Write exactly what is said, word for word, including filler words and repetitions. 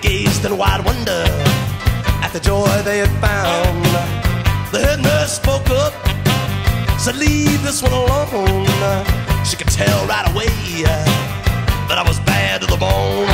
gazed in wide wonder at the joy they had found. The head nurse spoke up, said, leave this one alone. She could tell right away that I was bad to the bone.